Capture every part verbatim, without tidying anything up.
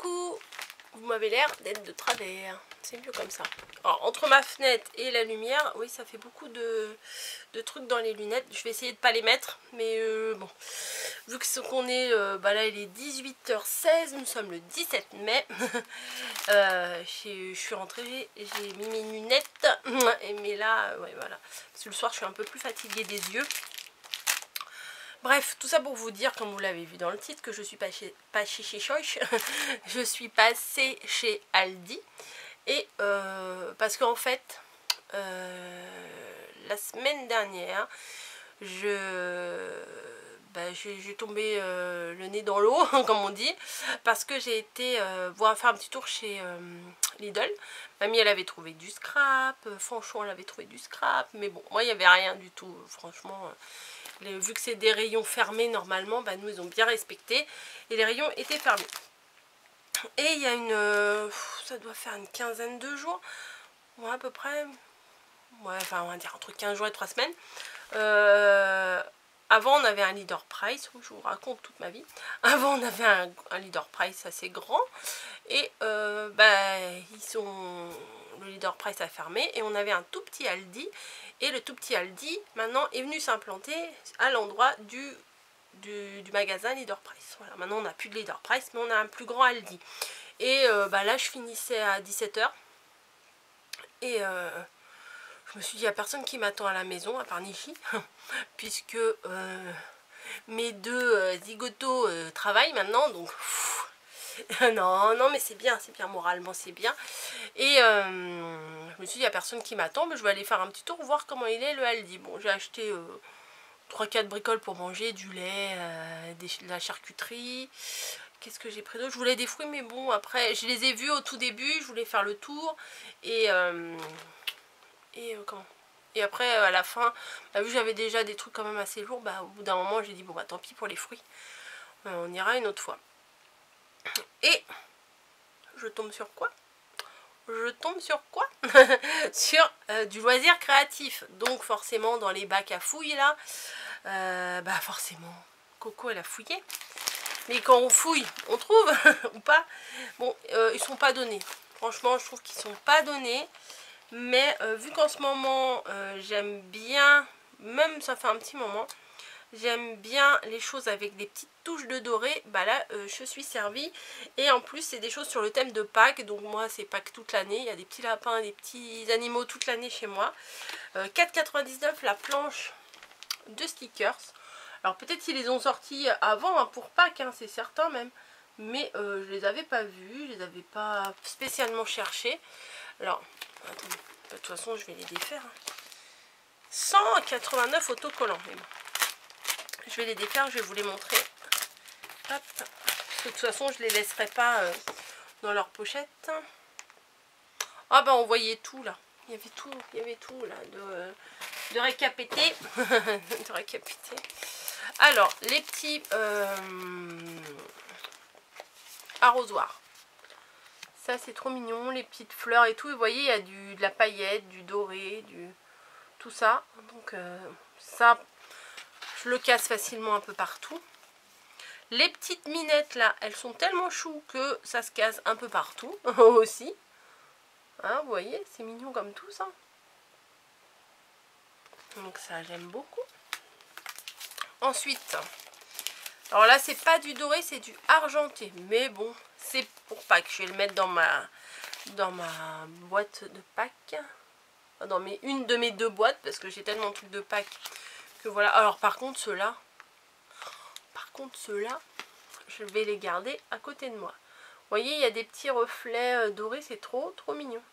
Coucou, vous m'avez l'air d'être de travers, c'est mieux comme ça. Alors, entre ma fenêtre et la lumière, oui, ça fait beaucoup de, de trucs dans les lunettes. Je vais essayer de pas les mettre, mais euh, bon, vu que ce qu'on est, euh, bah là il est dix-huit heures seize, nous sommes le dix-sept mai. euh, je suis rentrée, j'ai mis mes lunettes, et mais là, ouais, voilà, parce que le soir je suis un peu plus fatiguée des yeux. Bref, tout ça pour vous dire, comme vous l'avez vu dans le titre, que je suis pas chez, pas chez, chez Choice, je suis passée chez Aldi. Et euh, parce qu'en fait, euh, la semaine dernière, je bah, j'ai tombé euh, le nez dans l'eau, comme on dit, parce que j'ai été euh, voir faire un petit tour chez euh, Lidl. Mamie, elle avait trouvé du scrap, Fanchon, elle avait trouvé du scrap, mais bon, moi, il n'y avait rien du tout, franchement. Les, vu que c'est des rayons fermés, normalement, bah, nous, ils ont bien respecté, et les rayons étaient fermés. Et il y a une... Euh, ça doit faire une quinzaine de jours, ouais, à peu près, ouais, enfin, on va dire entre quinze jours et trois semaines. Euh, avant, on avait un Leader Price, je vous raconte toute ma vie. Avant, on avait un, un Leader Price assez grand, et euh, bah, ils sont... le Leader Price a fermé, et on avait un tout petit Aldi, et le tout petit Aldi, maintenant, est venu s'implanter à l'endroit du... Du, du magasin Leader Price. Voilà, maintenant on n'a plus de Leader Price, mais on a un plus grand Aldi. Et euh, bah là je finissais à dix-sept heures. Et euh, je me suis dit, il n'y a personne qui m'attend à la maison, à part Nishi, puisque euh, mes deux euh, zigotos euh, travaillent maintenant, donc non, non, mais c'est bien, c'est bien, moralement c'est bien. Et euh, je me suis dit, il n'y a personne qui m'attend, mais je vais aller faire un petit tour, voir comment il est le Aldi. Bon, j'ai acheté... Euh, trois quatre bricoles pour manger, du lait, euh, des, de la charcuterie. Qu'est-ce que j'ai pris d'autre? Je voulais des fruits, mais bon, après, je les ai vus au tout début, je voulais faire le tour. Et, euh, et euh, comment Et après, à la fin, bah, vu que j'avais déjà des trucs quand même assez lourds, bah, au bout d'un moment, j'ai dit, bon, bah tant pis pour les fruits. Euh, on ira une autre fois. Et je tombe sur quoi Je tombe sur quoi Sur euh, du loisir créatif. Donc forcément dans les bacs à fouilles là, euh, bah forcément Coco elle a fouillé. Mais quand on fouille, on trouve ou pas. Bon, euh, ils sont pas donnés. Franchement, je trouve qu'ils sont pas donnés. Mais euh, vu qu'en ce moment, euh, j'aime bien, même ça fait un petit moment, j'aime bien les choses avec des petites touches de doré. Bah là, euh, je suis servie. Et en plus, c'est des choses sur le thème de Pâques. Donc moi, c'est Pâques toute l'année. Il y a des petits lapins, des petits animaux toute l'année chez moi. Euh, quatre quatre-vingt-dix-neuf la planche de stickers. Alors peut-être qu'ils les ont sortis avant hein, pour Pâques, hein, c'est certain même. Mais euh, je les avais pas vus. Je les avais pas spécialement cherchés. Alors, attendez. De toute façon, je vais les défaire. Hein. cent quatre-vingt-neuf autocollants. Mais bon. Je vais les défaire, je vais vous les montrer. Hop. De toute façon, je ne les laisserai pas euh, dans leur pochette. Ah bah on voyait tout là. Il y avait tout, il y avait tout là de, euh, de récapiter. de récapiter. Alors, les petits euh, arrosoirs. Ça c'est trop mignon, les petites fleurs et tout. Vous voyez, il y a du, de la paillette, du doré, du tout ça. Donc euh, ça... je le casse facilement un peu partout. Les petites minettes là, elles sont tellement choues que ça se casse un peu partout aussi. Hein, vous voyez, c'est mignon comme tout ça. Donc ça, j'aime beaucoup. Ensuite, alors là, c'est pas du doré, c'est du argenté. Mais bon, c'est pour Pâques. Je vais le mettre dans ma, dans ma boîte de Pâques. Dans mes, une de mes deux boîtes, parce que j'ai tellement de trucs de Pâques. Que voilà. Alors par contre ceux-là, par contre ceux-là, je vais les garder à côté de moi. Vous voyez, il y a des petits reflets euh, dorés, c'est trop, trop mignon.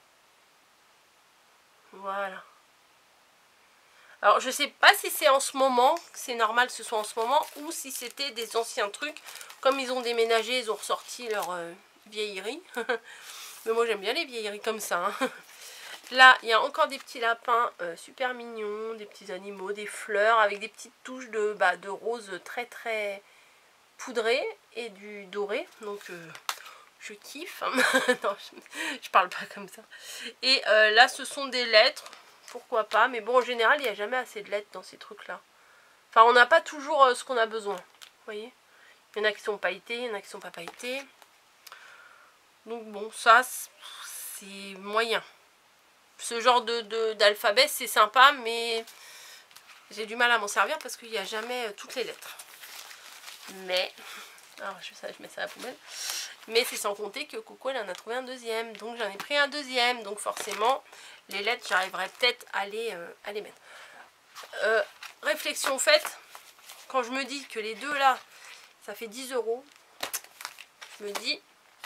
Voilà. Alors je sais pas si c'est en ce moment, c'est normal que ce soit en ce moment, ou si c'était des anciens trucs. Comme ils ont déménagé, ils ont ressorti leur euh, vieillerie. Mais moi j'aime bien les vieilleries comme ça. Hein. Là, il y a encore des petits lapins euh, super mignons, des petits animaux, des fleurs avec des petites touches de, bah, de rose très très poudrées et du doré. Donc, euh, je kiffe. non, je, je parle pas comme ça. Et euh, là, ce sont des lettres. Pourquoi pas. Mais bon, en général, il n'y a jamais assez de lettres dans ces trucs-là. Enfin, on n'a pas toujours euh, ce qu'on a besoin. Vous voyez? Il y en a qui sont pailletés, il y en a qui sont pas pailletés. Donc bon, ça, c'est moyen. Ce genre de d'alphabet, c'est sympa, mais j'ai du mal à m'en servir parce qu'il n'y a jamais toutes les lettres. Mais, alors je, ça, je mets ça à la poubelle. Mais c'est sans compter que Coco, elle en a trouvé un deuxième. Donc j'en ai pris un deuxième. Donc forcément, les lettres, j'arriverai peut-être à les, euh, à les mettre. Euh, réflexion faite, quand je me dis que les deux là, ça fait dix euros, je me dis,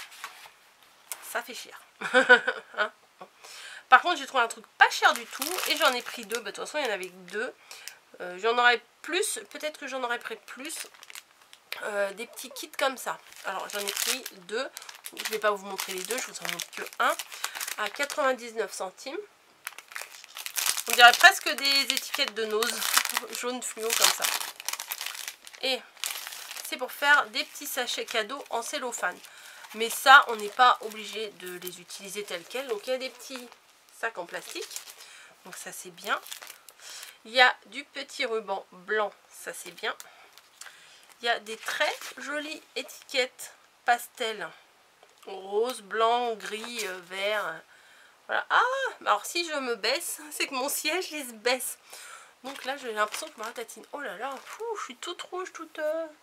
ça fait cher. Hein? Par contre, j'ai trouvé un truc pas cher du tout et j'en ai pris deux. Bah, de toute façon, il y en avait que deux. Euh, j'en aurais plus, peut-être que j'en aurais pris plus. Euh, des petits kits comme ça. Alors, j'en ai pris deux. Je ne vais pas vous montrer les deux, je vous en montre que un. À quatre-vingt-dix-neuf centimes. On dirait presque des étiquettes de Nose jaune fluo comme ça. Et c'est pour faire des petits sachets cadeaux en cellophane. Mais ça, on n'est pas obligé de les utiliser tels quels. Donc il y a des petits sacs en plastique. Donc ça c'est bien. Il y a du petit ruban blanc. Ça c'est bien. Il y a des très jolies étiquettes pastel. Rose, blanc, gris, vert. Voilà. Ah, alors si je me baisse, c'est que mon siège il se baisse. Donc là j'ai l'impression que je me ratatine. Oh là là, fou, je suis toute rouge, toute...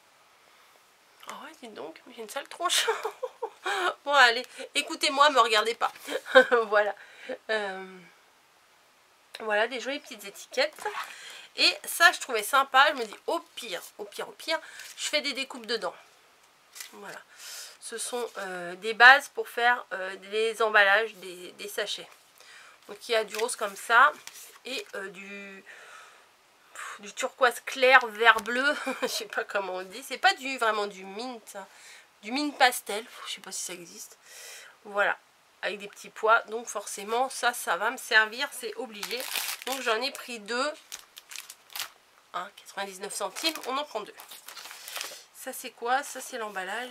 Oh ouais, dites donc, j'ai une sale tronche. Bon allez, écoutez-moi, me regardez pas. Voilà. Euh... Voilà, des jolies petites étiquettes. Et ça, je trouvais sympa. Je me dis, au pire, au pire, au pire, je fais des découpes dedans. Voilà. Ce sont euh, des bases pour faire euh, les emballages des, des sachets. Donc il y a du rose comme ça et euh, du, du turquoise clair, vert bleu. Je sais pas comment on dit. C'est pas du vraiment du mint, hein. Du mint pastel. Je sais pas si ça existe. Voilà. Avec des petits pois. Donc forcément ça, ça va me servir. C'est obligé. Donc j'en ai pris deux. Hein, quatre-vingt-dix-neuf centimes. On en prend deux. Ça c'est quoi? Ça c'est l'emballage.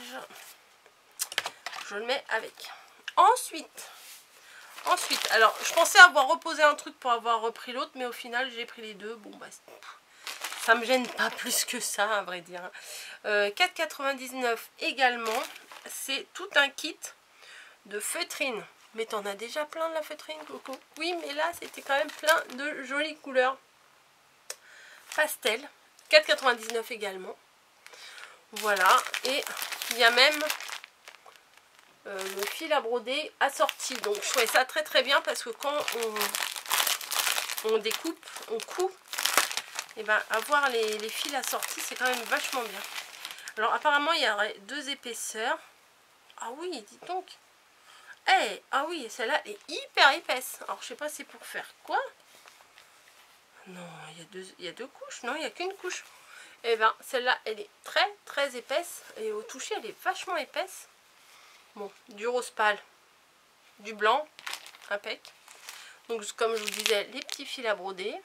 Je le mets avec. Ensuite, ensuite, alors je pensais avoir reposé un truc pour avoir repris l'autre, mais au final j'ai pris les deux. Bon bah ça me gêne pas plus que ça, à vrai dire. Euh, quatre quatre-vingt-dix-neuf également. C'est tout un kit de feutrine. Mais t'en as déjà plein de la feutrine, Coco? Oui, mais là c'était quand même plein de jolies couleurs pastel. quatre quatre-vingt-dix-neuf également. Voilà, et il y a même euh, le fil à broder assorti. Donc je trouvais ça très très bien parce que quand on, on découpe, on coud, et ben avoir les, les fils assortis, c'est quand même vachement bien. Alors apparemment il y aurait deux épaisseurs. Ah oui, dites donc. Eh, hey, ah oui, celle-là est hyper épaisse. Alors je sais pas c'est pour faire quoi. Non, il y a deux, il y a deux couches. Non, il n'y a qu'une couche. Et ben celle-là elle est très très épaisse. Et au toucher elle est vachement épaisse. Bon, du rose pâle, du blanc, impec. Donc comme je vous disais, les petits fils à broder.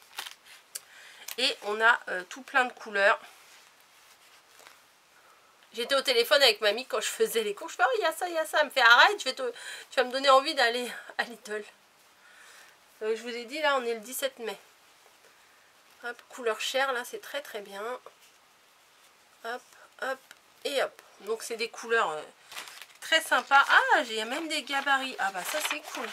Et on a euh, tout plein de couleurs. J'étais au téléphone avec mamie quand je faisais les cours. Je fais, oh, il y a ça, il y a ça. Elle me fait, arrête, je vais te, tu vas me donner envie d'aller à Lidl. Euh, je vous ai dit, là, on est le dix-sept mai. Hop, couleur chair, là, c'est très très bien. Hop, hop, et hop. Donc, c'est des couleurs euh, très sympas. Ah, il y a même des gabarits. Ah, bah, ça, c'est cool.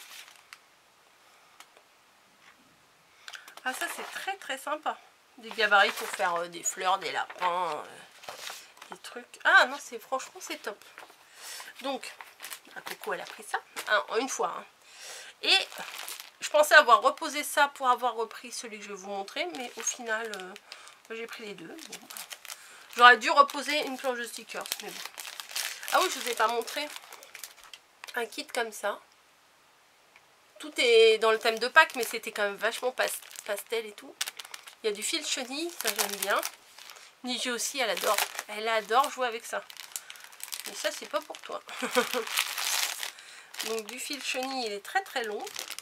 Ah, ça, c'est très très sympa. Des gabarits pour faire euh, des fleurs, des lapins, euh, des trucs. Ah, non, c'est franchement, c'est top. Donc, la Coco, elle a pris ça. Ah, une fois. Hein. Et je pensais avoir reposé ça pour avoir repris celui que je vais vous montrer. Mais au final, euh, j'ai pris les deux. Bon, bah. J'aurais dû reposer une planche de stickers. Mais bon. Ah oui, je ne vous ai pas montré un kit comme ça. Tout est dans le thème de Pâques, mais c'était quand même vachement pastel et tout. Il y a du fil chenille, ça j'aime bien. Niji aussi, elle adore. Elle adore jouer avec ça. Mais ça, c'est pas pour toi. Donc du fil chenille, il est très très long.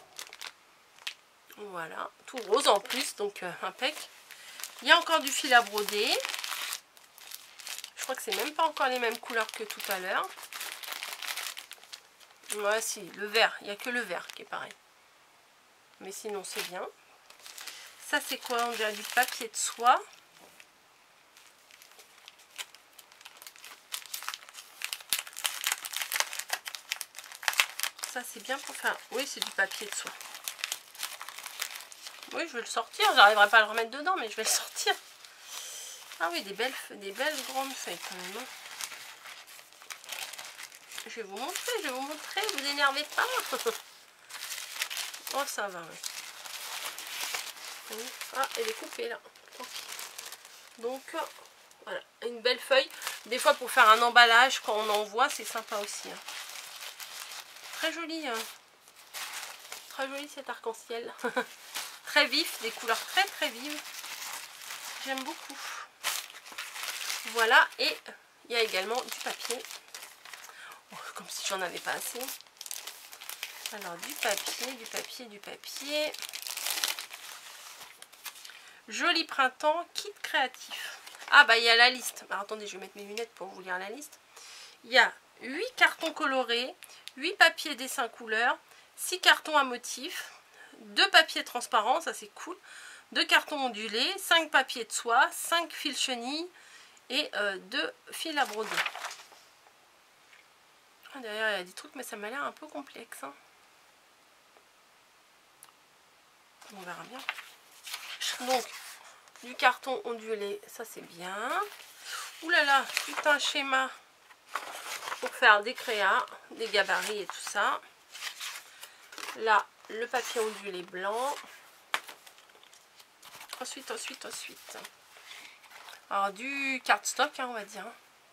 Voilà, tout rose en plus, donc euh, impec. Il y a encore du fil à broder. Je crois que c'est même pas encore les mêmes couleurs que tout à l'heure. Ouais, si, le vert, il n'y a que le vert qui est pareil. Mais sinon, c'est bien. Ça, c'est quoi? On dirait du papier de soie. ça c'est bien pour faire... Oui, c'est du papier de soie. Oui, je vais le sortir. J'arriverai pas à le remettre dedans, mais je vais le sortir. Ah oui, des belles, des belles grandes feuilles quand même. Hein. Je vais vous montrer, je vais vous montrer. Vous énervez pas. Oh, ça va, oui. Ah, elle est coupée là. Donc, voilà, une belle feuille. Des fois, pour faire un emballage, quand on envoie, c'est sympa aussi. Hein. Très joli. Hein. Très joli cet arc-en-ciel. Très vif, des couleurs très très vives. J'aime beaucoup. Voilà, et il y a également du papier. Oh, comme si j'en avais pas assez. Alors, du papier, du papier, du papier. Joli printemps, kit créatif. Ah bah il y a la liste. Alors, attendez, je vais mettre mes lunettes pour vous lire la liste. Il y a huit cartons colorés, huit papiers dessins couleurs, six cartons à motifs, deux papiers transparents, ça c'est cool, deux cartons ondulés, cinq papiers de soie, cinq fils chenilles et euh, deux fils à broder. Ah, derrière il y a des trucs mais ça m'a l'air un peu complexe. Hein. On verra bien. Donc, du carton ondulé, ça c'est bien. Ouh là là, tout un schéma pour faire des créas, des gabarits et tout ça. Là, le papier ondulé blanc. Ensuite, ensuite, ensuite. Alors, du cardstock, hein, on va dire.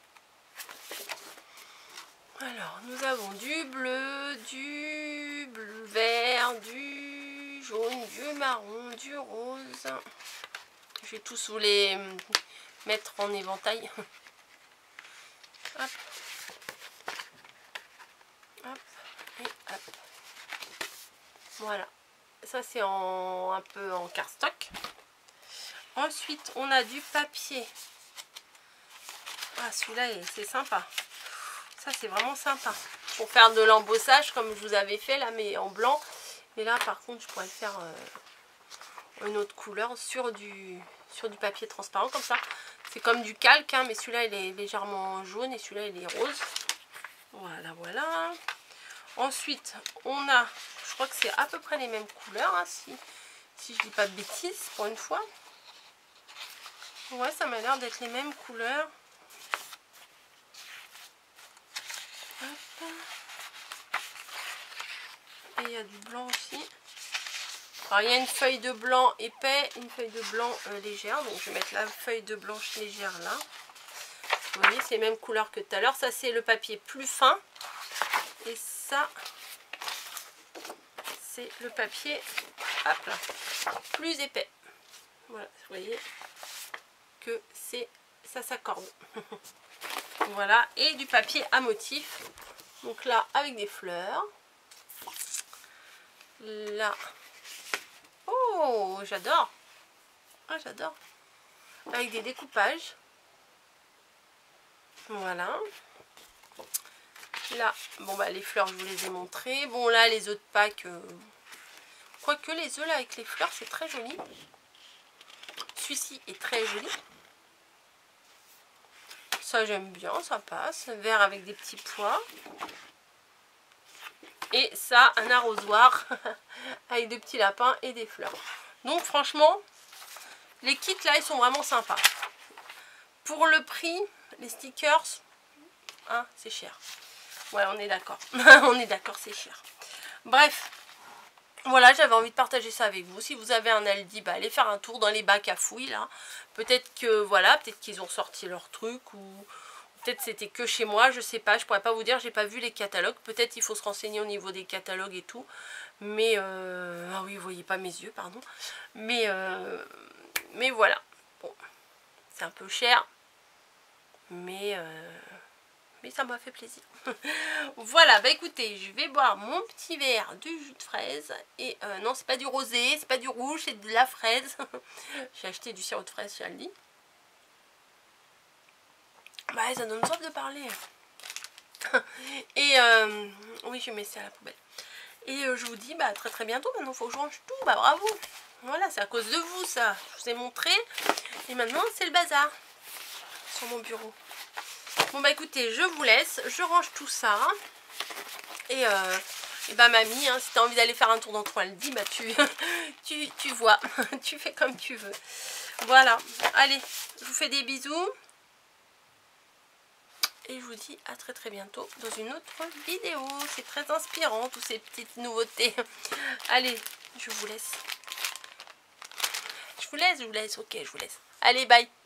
Alors, nous avons du bleu, du bleu vert, du jaune, du marron, du rose. Je vais tous vous les mettre en éventail. Hop. Hop. Et hop. Voilà. Ça, c'est en un peu en cardstock. Ensuite, on a du papier. Ah, celui-là, c'est sympa. Ça, c'est vraiment sympa. Pour faire de l'embossage, comme je vous avais fait, là, mais en blanc. Mais là, par contre, je pourrais faire euh, une autre couleur sur du, sur du papier transparent, comme ça. C'est comme du calque, hein, mais celui-là, il est légèrement jaune et celui-là, il est rose. Voilà, voilà. Ensuite, on a, je crois que c'est à peu près les mêmes couleurs, hein, si, si je dis pas de bêtises, pour une fois. Ouais, ça m'a l'air d'être les mêmes couleurs. Hop. Et il y a du blanc aussi. Alors il y a une feuille de blanc épais, une feuille de blanc euh, légère. Donc je vais mettre la feuille de blanche légère là. Vous voyez, c'est les mêmes couleurs que tout à l'heure. Ça c'est le papier plus fin. Et ça, c'est le papier hop là, plus épais. Voilà, vous voyez que c'est ça s'accorde. Voilà, et du papier à motif. Donc là, avec des fleurs. Là. Oh, j'adore. Ah, j'adore. Avec des découpages. Voilà. Là, bon bah les fleurs, je vous les ai montrées. Bon là, les œufs de Pâques. Euh... Quoique les œufs là avec les fleurs, c'est très joli. Celui-ci est très joli. Ça j'aime bien, ça passe. Vert avec des petits pois. Et ça, un arrosoir avec des petits lapins et des fleurs. Donc franchement, les kits là, ils sont vraiment sympas. Pour le prix, les stickers, hein, c'est cher. Ouais, on est d'accord. On est d'accord, c'est cher. Bref, voilà, j'avais envie de partager ça avec vous. Si vous avez un Aldi, bah, allez faire un tour dans les bacs à fouilles là. Peut-être que voilà, peut-être qu'ils ont sorti leur truc ou peut-être c'était que chez moi, je sais pas, je pourrais pas vous dire, j'ai pas vu les catalogues. Peut-être il faut se renseigner au niveau des catalogues et tout. Mais euh... ah oui, vous voyez pas mes yeux, pardon. Mais euh... mais voilà. Bon, c'est un peu cher, mais euh... mais ça m'a fait plaisir. Voilà, bah écoutez, je vais boire mon petit verre de jus de fraise. Et euh, non, c'est pas du rosé, c'est pas du rouge, c'est de la fraise. J'ai acheté du sirop de fraise chez Aldi. Bah ça donne soif de parler. Et euh, oui, je mets ça à la poubelle. Et euh, je vous dis, bah très très bientôt. Maintenant, il faut que je range tout. Bah bravo. Voilà, c'est à cause de vous ça. Je vous ai montré. Et maintenant, c'est le bazar sur mon bureau. Bon bah écoutez, je vous laisse. Je range tout ça. Et euh, Et bah mamie, hein, si tu as envie d'aller faire un tour dans ton Aldi, bah tu, tu, tu vois, tu fais comme tu veux. Voilà, allez, je vous fais des bisous. Et je vous dis à très très bientôt dans une autre vidéo. C'est très inspirant, toutes ces petites nouveautés. Allez, je vous laisse. Je vous laisse, je vous laisse, ok, je vous laisse. Allez, bye.